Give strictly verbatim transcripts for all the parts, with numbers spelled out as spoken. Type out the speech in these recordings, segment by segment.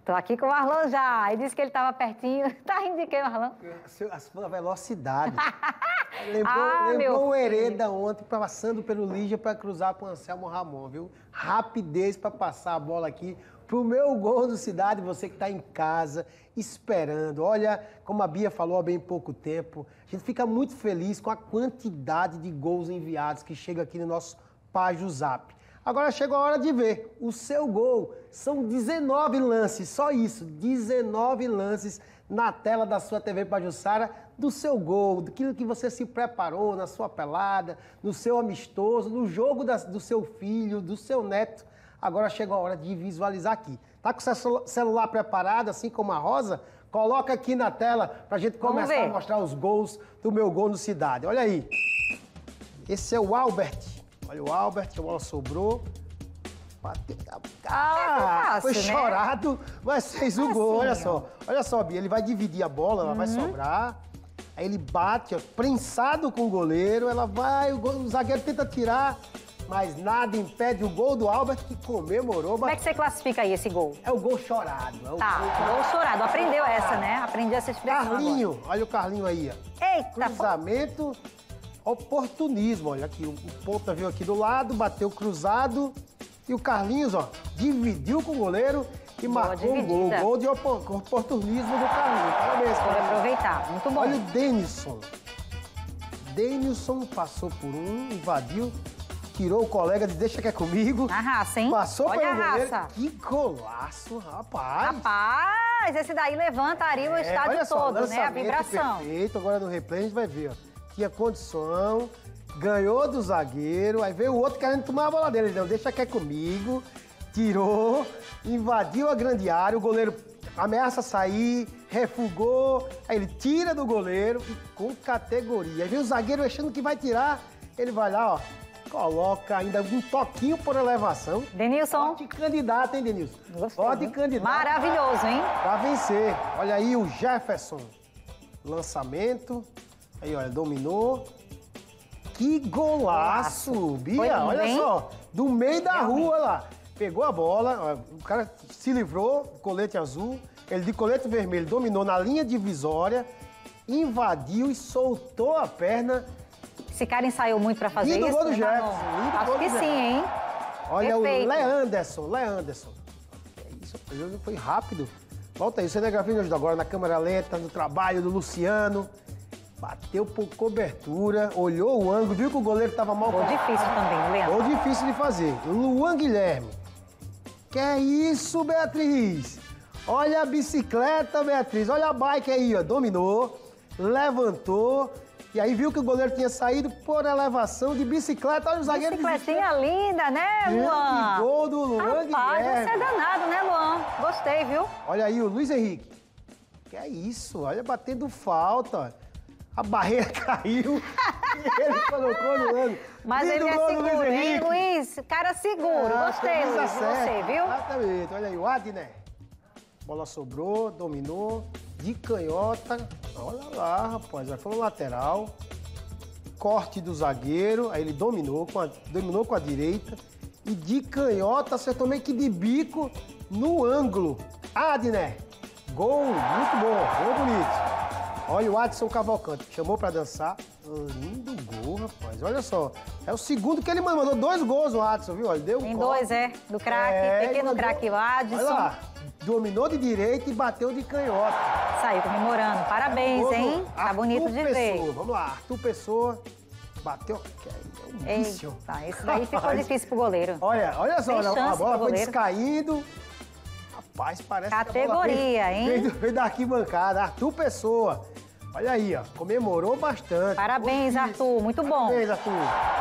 Tô aqui com o Marlon já. Ele disse que ele tava pertinho. Tá rindo de quê, Marlon? A sua velocidade. Lembrou, Ah, lembrou o meu Hereda ontem, passando pelo Lígia para cruzar com o Anselmo Ramon, viu? Rapidez para passar a bola aqui pro meu gol do Cidade, você que está em casa, esperando. Olha, como a Bia falou há bem pouco tempo, a gente fica muito feliz com a quantidade de gols enviados que chega aqui no nosso Página Zap. Agora chegou a hora de ver o seu gol. São dezenove lances, só isso, dezenove lances na tela da sua T V Pajuçara do seu gol, daquilo que você se preparou na sua pelada, no seu amistoso, no jogo da, do seu filho, do seu neto. Agora chegou a hora de visualizar aqui. Tá com o seu celular preparado, assim como a Rosa? Coloca aqui na tela pra gente começar a mostrar os gols do meu gol no Cidade. Olha aí. Esse é o Albert. Olha o Albert, a bola sobrou. Bateu. Ah, é fácil, foi né? chorado, mas fez o assim, gol. Olha ó. só. Olha só, Bia, ele vai dividir a bola, ela Uhum. vai sobrar. Aí ele bate, ó, prensado com o goleiro. Ela vai, o, gol, o zagueiro tenta tirar, mas nada impede o gol do Albert, que comemorou. Como é que você classifica aí esse gol? É o gol chorado. É o Tá, gol gol chorado. Aprendeu essa, né? Aprendi essa expressão Carlinho, agora. olha o Carlinho aí, ó. Eita, pô. Cruzamento, oportunismo. Olha aqui, o, o ponta veio aqui do lado, bateu cruzado. E o Carlinhos, ó, dividiu com o goleiro e Boa marcou um gol. dividida. Gol de opo- oportunismo do Carlinhos. Parabéns, Vou Carlinhos. aproveitar. Muito bom. Olha o Denilson. Denilson passou por um, invadiu, tirou o colega, disse, deixa que é comigo. Na raça, hein? Passou Olha pelo a goleiro. raça. Que golaço, rapaz. Rapaz, esse daí levantaria o É, estádio olha só, todo, né? A lançamento vibração. perfeito. Agora no replay a gente vai ver, ó. Tinha condição, ganhou do zagueiro, aí veio o outro querendo tomar a bola dele. Ele não, deixa que é comigo. Tirou, invadiu a grande área, o goleiro ameaça sair, refugou, aí ele tira do goleiro e com categoria. Aí vem o zagueiro achando que vai tirar, ele vai lá, ó, coloca ainda um toquinho por elevação. Denilson. Forte candidato, hein, Denilson? Gostei, Forte hein? candidato. Maravilhoso, hein? Pra vencer. Olha aí o Jefferson. Lançamento. Aí, olha, dominou. Que golaço, Bia. Foi lindo, Olha hein? só. Do meio da Realmente. rua lá. Pegou a bola, ó, o cara se livrou, colete azul. Ele de colete vermelho dominou na linha divisória, invadiu e soltou a perna. Esse cara ensaiou muito pra fazer Lindo isso, gol do né, Jefferson, Marlon? lindo Acho gol do que sim, Jefferson. hein? Olha Perfeito. o Leanderson, Leanderson. É isso, o jogo foi rápido. Volta aí, o cinegrafia me ajuda agora na câmera lenta, no trabalho do Luciano. Bateu por cobertura, olhou o ângulo, viu que o goleiro estava mal. Gol difícil também, Leandro. Gol difícil de fazer. Luan Guilherme. Que é isso, Beatriz? Olha a bicicleta, Beatriz. Olha a bike aí, ó. Dominou, levantou. E aí viu que o goleiro tinha saído por elevação de bicicleta. Olha o zagueiro de Bicicletinha linda, né, Grande Luan? gol do Luan Rapaz, Guilherme. você é danado, né, Luan? Gostei, viu? Olha aí o Luiz Henrique. Que é isso? Olha, batendo falta. A barreira caiu e ele colocou no ângulo. Mas Lindo ele é gol do seguro, hein, Henrique. Luiz? Cara seguro. Ah, Gostei, camisa Luiz, de sete. você, viu? Exatamente. Olha aí, o Adner. Bola sobrou, dominou, de canhota. Olha lá, rapaz, vai foi um lateral. Corte do zagueiro, aí ele dominou com a, dominou com a direita. E de canhota, acertou meio que de bico no ângulo. Adner. Gol, muito bom, gol bonito. Olha o Adson Cavalcante, chamou pra dançar. Lindo gol, rapaz. Olha só. É o segundo que ele mandou. Mandou dois gols o Adson, viu? Olha, deu um Tem corte. dois, é, do craque, É, pequeno mandou- craque Adson. Olha lá. Dominou de direita e bateu de canhota. Saiu comemorando. Parabéns, Gol do hein? Tá Arthur bonito de Pessoa. ver. Vamos lá, Arthur Pessoa. Bateu. Que é um vício. Eita, esse daí ficou Rapaz. difícil pro goleiro. Olha, olha só, Tem olha, a chance bola pro foi goleiro. descaindo. Rapaz, parece que a bola Categoria, veio, hein? Veio, veio da arquibancada. Arthur Pessoa. Olha aí, ó. Comemorou bastante. Parabéns, Gol Arthur. Muito bom. Parabéns, Arthur.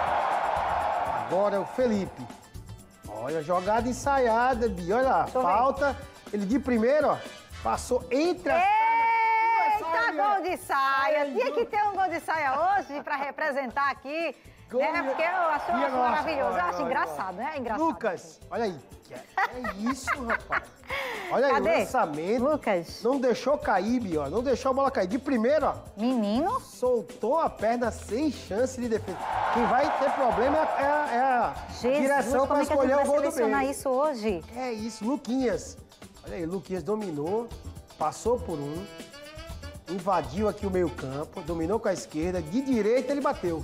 Agora é o Felipe. Olha, jogada ensaiada, Bia. Olha lá, eu ver. falta. Ele de primeiro, ó, passou entre as... Eita, gol de saia. Ai, Tinha que ter um gol de saia hoje pra representar aqui. Gol Né? de- Porque eu acho, eu Bia acho gosta. maravilhoso. Eu Olha, acho olha, engraçado, olha. né? Engraçado. Lucas, olha aí. Que é, é isso, rapaz. Olha aí, Cadê? o lançamento. Lucas. Não deixou cair, Bia, ó. Não deixou a bola cair. De primeiro, ó. Menino. Soltou a perna sem chance de defesa. Quem vai ter problema é a, é a Jesus, direção como para é que a gente escolher vai o gol do selecionar meio. isso hoje? É isso, Luquinhas. Olha aí, Luquinhas dominou, passou por um, invadiu aqui o meio campo, dominou com a esquerda, de direita ele bateu.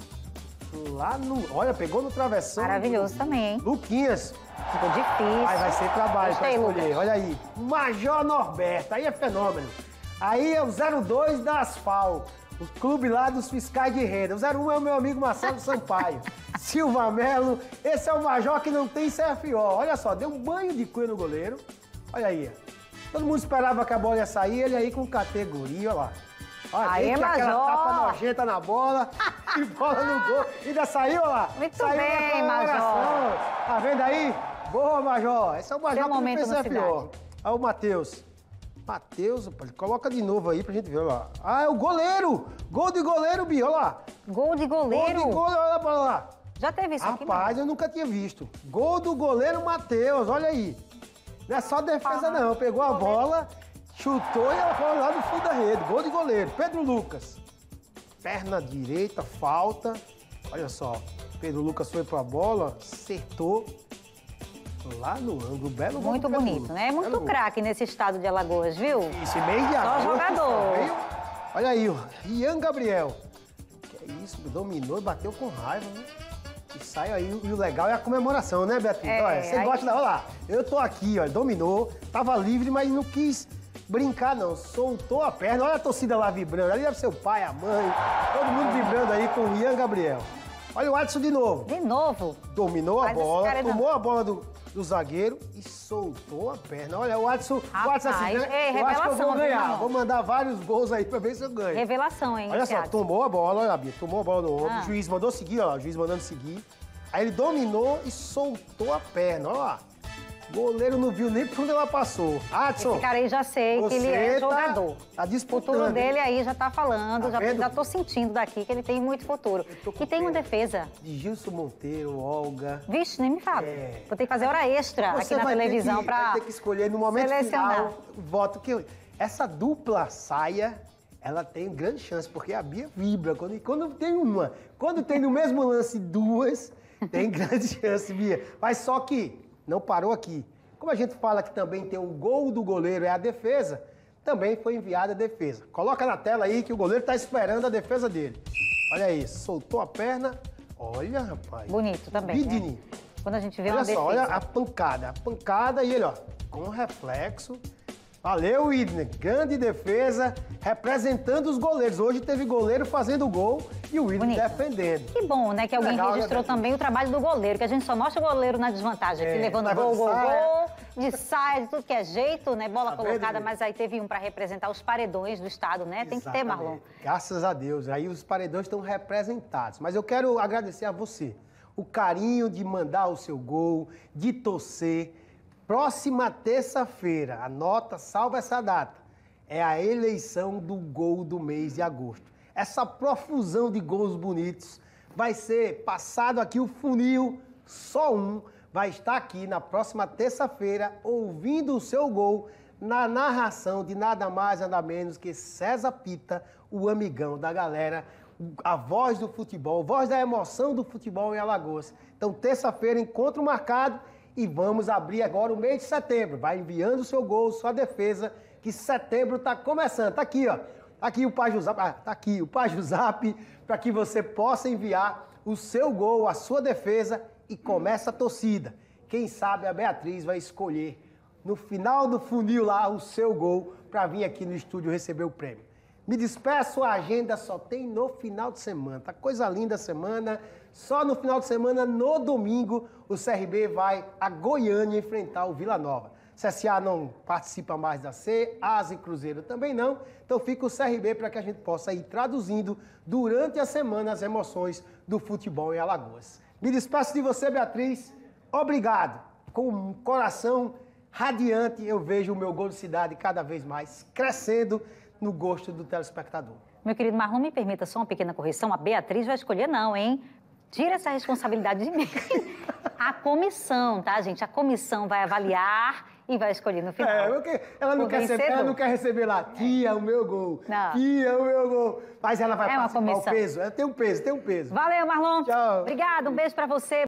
Lá no... Olha, pegou no travessão. Maravilhoso também, hein? Luquinhas. Ficou difícil. Aí vai ser trabalho para escolher. Lucas. Olha aí, Major Norberto, aí é fenômeno. Aí é o zero dois da Asfal, o clube lá dos fiscais de renda. O zero um é o meu amigo Marcelo Sampaio. Silva Melo, esse é o Major que não tem C F O. Olha só, deu um banho de cunha no goleiro. Olha aí. Todo mundo esperava que a bola ia sair, ele aí com categoria, olha lá. Olha, Aí, aquela Major. tapa nojenta na bola e bola no gol. Ainda saiu, olha lá. Muito saiu bem, na Major. Tá vendo aí? Boa, Major. Esse é o Major Seu que não momento fez na C F O. cidade. Olha o Matheus. Matheus, coloca de novo aí pra gente ver, olha lá. Ah, é o goleiro. Gol de goleiro, Bia, olha lá. Gol de Gol goleiro. de goleiro, olha pra lá. Já teve isso aqui, Rapaz, não? eu nunca tinha visto. Gol do goleiro Matheus, olha aí. Não é só defesa Ah, não, pegou a bola, chutou e ela foi lá no fundo da rede. Gol de goleiro, Pedro Lucas. Perna direita, falta. Olha só, Pedro Lucas foi pra bola, acertou lá no ângulo. Belo gol Muito do Pedro bonito, Lucas. né? Muito Belo gol. craque nesse estado de Alagoas, viu? Esse mês de Só agosto jogador. veio- Olha aí, ó, Ian Gabriel. Que é isso, dominou e bateu com raiva, né? E sai aí, e o legal é a comemoração, né, Beatriz? É, Olha, você aí- gosta da... Olha lá, eu tô aqui, ó, dominou, tava livre, mas não quis brincar, não. Soltou a perna, olha a torcida lá vibrando. Ali deve ser o pai, a mãe, todo mundo vibrando aí com o Ian Gabriel. Olha o Adson de novo. De novo. Dominou a Mas esse bola, cara não- tomou a bola do, do zagueiro e soltou a perna. Olha, o Adson, o Rapaz, Adson assim, né? ei, Eu acho que eu revelação, vou viu, ganhar. Ramon? Vou mandar vários gols aí pra ver se eu ganho. Revelação, hein? Olha esse só, Adson. tomou a bola, olha, Bia, tomou a bola no ombro, Ah. o juiz mandou seguir, ó, o juiz mandando seguir. Aí ele dominou e soltou a perna, olha lá. O goleiro não viu nem por onde ela passou. Adson, Esse cara aí já sei que ele você é tá- jogador. tá O disputando, futuro hein? dele aí já tá falando, Tá já, vendo? já tô sentindo daqui que ele tem muito futuro. tô com E tem uma pena. defesa. de Gilson Monteiro, Olga. Vixe, nem me fala. É. Vou ter que fazer hora extra Você aqui na vai ter televisão que, pra vai ter que escolher no momento selecionar. final o voto que... Essa dupla saia, ela tem grande chance, porque a Bia vibra. Quando, quando tem uma, quando tem no mesmo lance duas, tem grande chance, Bia. Mas só que não parou aqui. Como a gente fala que também tem o gol do goleiro, é a defesa, também foi enviada a defesa. Coloca na tela aí que o goleiro está esperando a defesa dele. Olha aí, soltou a perna. Olha, rapaz. Bonito também, Bidini. né? Quando a gente vê Olha uma só, defesa. olha a pancada. A pancada e ele, ó, com reflexo. Valeu, Widner. Grande defesa, representando os goleiros. Hoje teve goleiro fazendo gol e o Widner Bonito. defendendo. Que bom, né? Que alguém Legal, né, registrou Betinho? também o trabalho do goleiro, que a gente só mostra o goleiro na desvantagem, aqui É, levando levando gol, gol, saia. gol, de saia, de tudo que é jeito, né? Bola Tá colocada, vendo, mas aí teve um para representar os paredões do estado, né? Tem que ter, Marlon. Exatamente. Graças a Deus. Aí os paredões estão representados. Mas eu quero agradecer a você. O carinho de mandar o seu gol, de torcer. Próxima terça-feira, anota, salva essa data, é a eleição do gol do mês de agosto. Essa profusão de gols bonitos vai ser passado aqui o funil, só um, vai estar aqui na próxima terça-feira ouvindo o seu gol na narração de nada mais, nada menos que César Pita, o amigão da galera, a voz do futebol, voz da emoção do futebol em Alagoas. Então, terça-feira, encontro marcado e vamos abrir agora o mês de setembro. Vai enviando o seu gol, sua defesa, que setembro está começando. Tá aqui, ó. Tá aqui o Pajuzap, ah, tá aqui o Pajuzap, para que você possa enviar o seu gol, a sua defesa e começa a torcida. Quem sabe a Beatriz vai escolher no final do funil lá o seu gol para vir aqui no estúdio receber o prêmio. Me despeço, a agenda só tem no final de semana. Tá coisa linda a semana. Só no final de semana, no domingo, o C R B vai a Goiânia enfrentar o Vila Nova. C S A não participa mais da C, Asa e Cruzeiro também não. Então fica o C R B para que a gente possa ir traduzindo durante a semana as emoções do futebol em Alagoas. Me despeço de você, Beatriz. Obrigado. Com um coração radiante, eu vejo o meu Gol de Cidade cada vez mais crescendo no gosto do telespectador. Meu querido Marlon, me permita só uma pequena correção. A Beatriz vai escolher não, hein? Tira essa responsabilidade de mim. A comissão, tá, gente? A comissão vai avaliar e vai escolher no final. É, porque ela não, O quer receber, ela vencedor. não quer receber lá, tia, o meu gol, Não. tia, o meu gol. Mas ela vai É uma participar, o comissão. peso, ela tem um peso, tem um peso. Valeu, Marlon. Tchau. Obrigada, um beijo pra você.